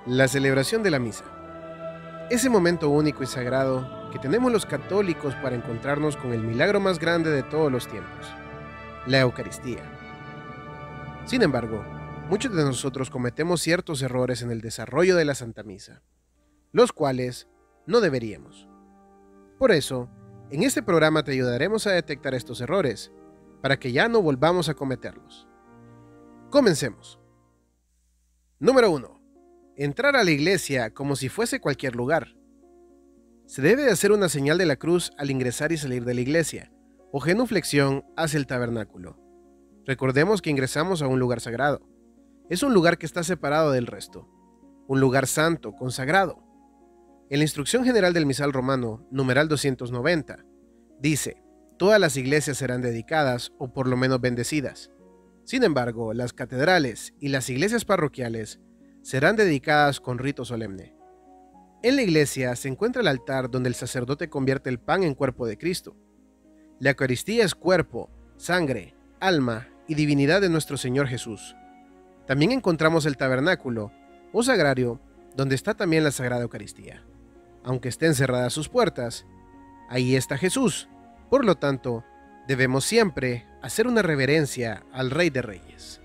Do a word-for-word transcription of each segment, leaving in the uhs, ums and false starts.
La celebración de la misa. Ese momento único y sagrado que tenemos los católicos para encontrarnos con el milagro más grande de todos los tiempos, la Eucaristía. Sin embargo, muchos de nosotros cometemos ciertos errores en el desarrollo de la Santa Misa, los cuales no deberíamos. Por eso, en este programa te ayudaremos a detectar estos errores, para que ya no volvamos a cometerlos. Comencemos. Número uno. Entrar a la iglesia como si fuese cualquier lugar. Se debe de hacer una señal de la cruz al ingresar y salir de la iglesia, o genuflexión hacia el tabernáculo. Recordemos que ingresamos a un lugar sagrado. Es un lugar que está separado del resto, un lugar santo, consagrado. En la Instrucción General del Misal Romano, numeral doscientos noventa, dice: todas las iglesias serán dedicadas o por lo menos bendecidas. Sin embargo, las catedrales y las iglesias parroquiales serán dedicadas con rito solemne. En la iglesia se encuentra el altar donde el sacerdote convierte el pan en cuerpo de Cristo. La Eucaristía es cuerpo, sangre, alma y divinidad de nuestro Señor Jesús. También encontramos el tabernáculo, o sagrario, donde está también la Sagrada Eucaristía. Aunque estén cerradas sus puertas, ahí está Jesús. Por lo tanto, debemos siempre hacer una reverencia al Rey de Reyes.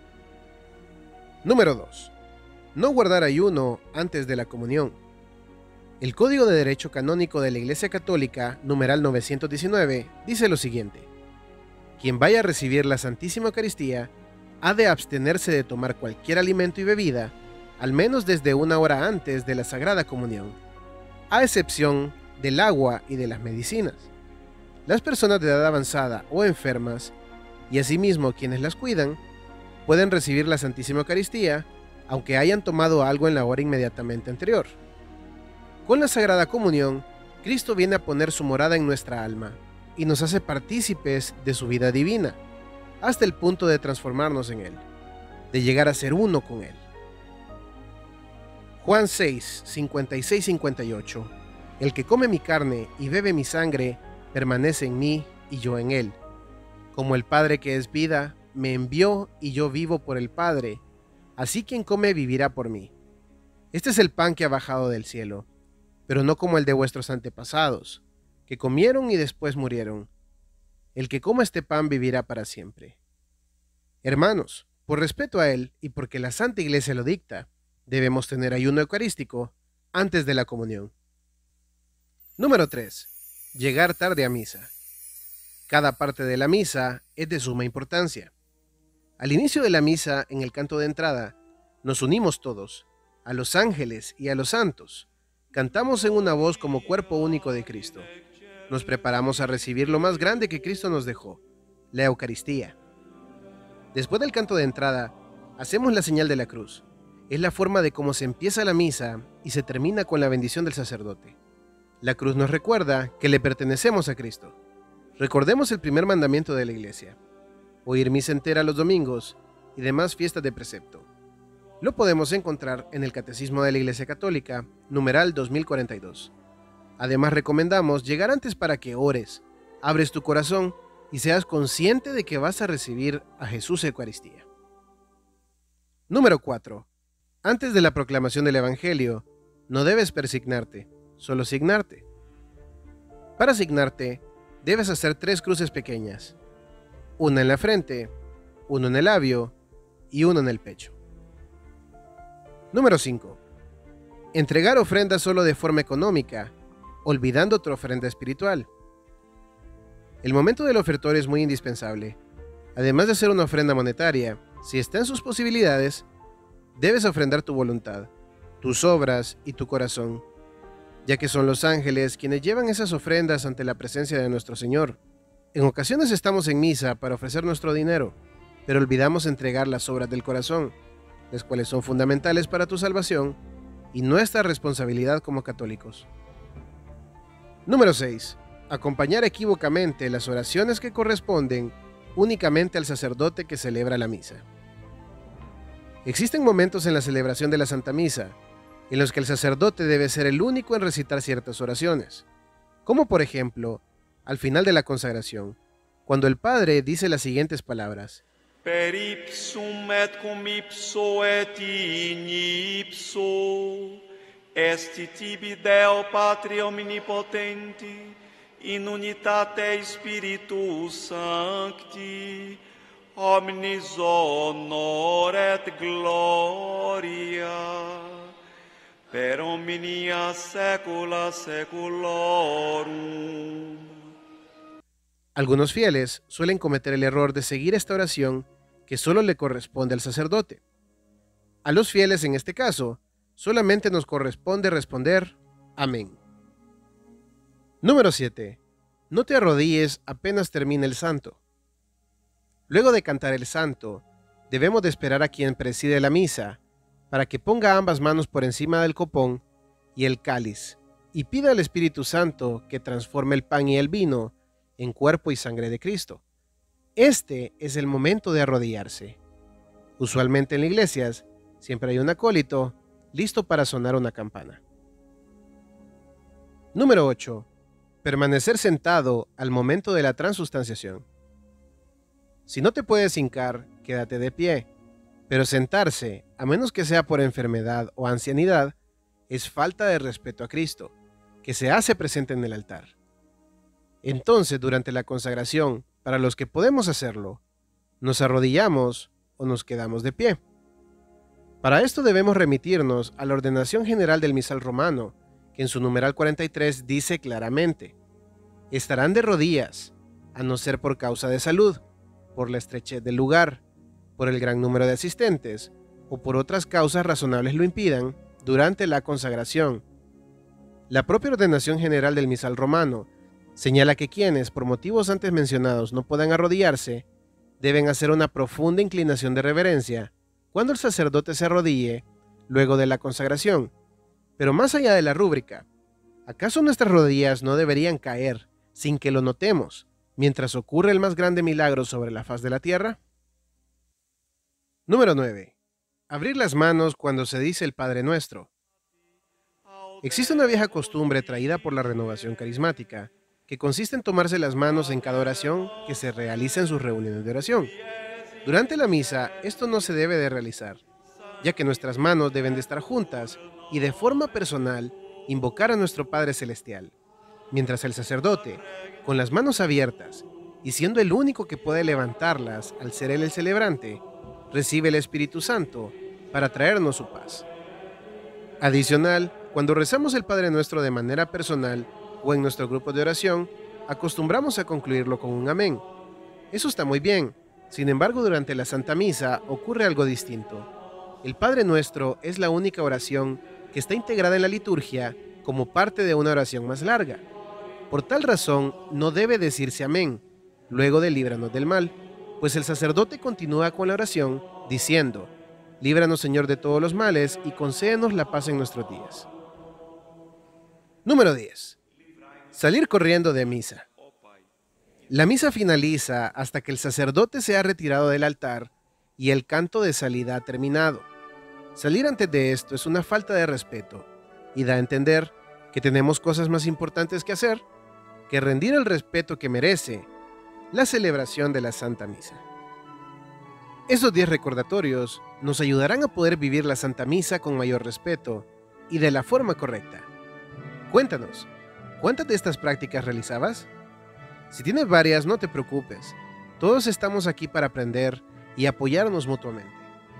Número dos. No guardar ayuno antes de la comunión. El Código de Derecho Canónico de la Iglesia Católica, numeral novecientos diecinueve, dice lo siguiente: quien vaya a recibir la Santísima Eucaristía ha de abstenerse de tomar cualquier alimento y bebida, al menos desde una hora antes de la Sagrada Comunión, a excepción del agua y de las medicinas. Las personas de edad avanzada o enfermas, y asimismo quienes las cuidan, pueden recibir la Santísima Eucaristía, aunque hayan tomado algo en la hora inmediatamente anterior. Con la Sagrada Comunión, Cristo viene a poner su morada en nuestra alma y nos hace partícipes de su vida divina, hasta el punto de transformarnos en Él, de llegar a ser uno con Él. Juan seis, cincuenta y seis a cincuenta y ocho. El que come mi carne y bebe mi sangre, permanece en mí y yo en él. Como el Padre que es vida, me envió y yo vivo por el Padre, así quien come vivirá por mí. Este es el pan que ha bajado del cielo, pero no como el de vuestros antepasados, que comieron y después murieron. El que coma este pan vivirá para siempre. Hermanos, por respeto a él y porque la Santa Iglesia lo dicta, debemos tener ayuno eucarístico antes de la comunión. Número tres. Llegar tarde a misa. Cada parte de la misa es de suma importancia. Al inicio de la misa, en el canto de entrada, nos unimos todos, a los ángeles y a los santos. Cantamos en una voz como cuerpo único de Cristo. Nos preparamos a recibir lo más grande que Cristo nos dejó, la Eucaristía. Después del canto de entrada, hacemos la señal de la cruz. Es la forma de cómo se empieza la misa y se termina con la bendición del sacerdote. La cruz nos recuerda que le pertenecemos a Cristo. Recordemos el primer mandamiento de la Iglesia: oír misa entera los domingos y demás fiestas de precepto. Lo podemos encontrar en el Catecismo de la Iglesia Católica, numeral dos mil cuarenta y dos. Además, recomendamos llegar antes para que ores, abres tu corazón y seas consciente de que vas a recibir a Jesús Eucaristía. Número cuatro. Antes de la proclamación del Evangelio, no debes persignarte, solo signarte. Para signarte, debes hacer tres cruces pequeñas, una en la frente, uno en el labio y uno en el pecho. Número cinco. Entregar ofrenda solo de forma económica, olvidando tu ofrenda espiritual. El momento del ofertorio es muy indispensable. Además de hacer una ofrenda monetaria, si está en sus posibilidades, debes ofrendar tu voluntad, tus obras y tu corazón, ya que son los ángeles quienes llevan esas ofrendas ante la presencia de nuestro Señor. En ocasiones estamos en misa para ofrecer nuestro dinero, pero olvidamos entregar las obras del corazón, las cuales son fundamentales para tu salvación y nuestra responsabilidad como católicos. Número seis. Acompañar equívocamente las oraciones que corresponden únicamente al sacerdote que celebra la misa. Existen momentos en la celebración de la Santa Misa en los que el sacerdote debe ser el único en recitar ciertas oraciones, como por ejemplo, al final de la consagración, cuando el Padre dice las siguientes palabras: Per ipsum et cum ipso et in ipso. Esti tibi Deo Patria omnipotenti, in unitate Spiritus Sancti, omnis honor et gloria, per omnia saecula saeculorum. Algunos fieles suelen cometer el error de seguir esta oración que solo le corresponde al sacerdote. A los fieles en este caso, solamente nos corresponde responder amén. Número siete. No te arrodilles apenas termine el santo. Luego de cantar el santo, debemos de esperar a quien preside la misa para que ponga ambas manos por encima del copón y el cáliz y pida al Espíritu Santo que transforme el pan y el vino en cuerpo y sangre de Cristo. Este es el momento de arrodillarse. Usualmente en las iglesias siempre hay un acólito listo para sonar una campana. Número ocho. Permanecer sentado al momento de la transustanciación. Si no te puedes hincar, quédate de pie, pero sentarse, a menos que sea por enfermedad o ancianidad, es falta de respeto a Cristo, que se hace presente en el altar. Entonces, durante la consagración, para los que podemos hacerlo, nos arrodillamos o nos quedamos de pie. Para esto debemos remitirnos a la ordenación general del misal romano, que en su numeral cuarenta y tres dice claramente: estarán de rodillas, a no ser por causa de salud, por la estrechez del lugar, por el gran número de asistentes, o por otras causas razonables lo impidan, durante la consagración. La propia ordenación general del misal romano señala que quienes, por motivos antes mencionados, no puedan arrodillarse, deben hacer una profunda inclinación de reverencia cuando el sacerdote se arrodille luego de la consagración. Pero más allá de la rúbrica, ¿acaso nuestras rodillas no deberían caer sin que lo notemos mientras ocurre el más grande milagro sobre la faz de la tierra? Número nueve. Abrir las manos cuando se dice el Padre Nuestro. Existe una vieja costumbre traída por la renovación carismática que consiste en tomarse las manos en cada oración que se realiza en sus reuniones de oración. Durante la misa, esto no se debe de realizar, ya que nuestras manos deben de estar juntas y de forma personal invocar a nuestro Padre Celestial, mientras el sacerdote, con las manos abiertas y siendo el único que puede levantarlas al ser él el celebrante, recibe el Espíritu Santo para traernos su paz. Adicional, cuando rezamos el Padre Nuestro de manera personal o en nuestro grupo de oración, acostumbramos a concluirlo con un amén. Eso está muy bien. Sin embargo, durante la Santa Misa ocurre algo distinto. El Padre Nuestro es la única oración que está integrada en la liturgia como parte de una oración más larga. Por tal razón, no debe decirse amén, luego de líbranos del mal, pues el sacerdote continúa con la oración diciendo: líbranos, Señor, de todos los males y concédenos la paz en nuestros días. Número diez. Salir corriendo de misa. La misa finaliza hasta que el sacerdote se ha retirado del altar y el canto de salida ha terminado. Salir antes de esto es una falta de respeto y da a entender que tenemos cosas más importantes que hacer que rendir el respeto que merece la celebración de la Santa Misa. Esos diez recordatorios nos ayudarán a poder vivir la Santa Misa con mayor respeto y de la forma correcta. Cuéntanos, ¿cuántas de estas prácticas realizabas? Si tienes varias, no te preocupes. Todos estamos aquí para aprender y apoyarnos mutuamente.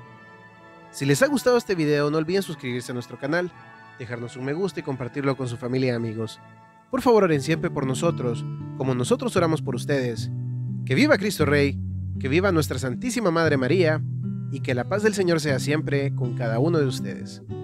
Si les ha gustado este video, no olviden suscribirse a nuestro canal, dejarnos un me gusta y compartirlo con su familia y amigos. Por favor, oren siempre por nosotros, como nosotros oramos por ustedes. Que viva Cristo Rey, que viva nuestra Santísima Madre María, y que la paz del Señor sea siempre con cada uno de ustedes.